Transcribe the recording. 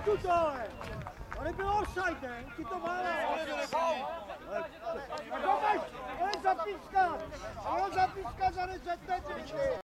tu to, ale! To nebylo offside, ne? Ti to málo! Ale zapískat! Ale zapískat za 10 teď!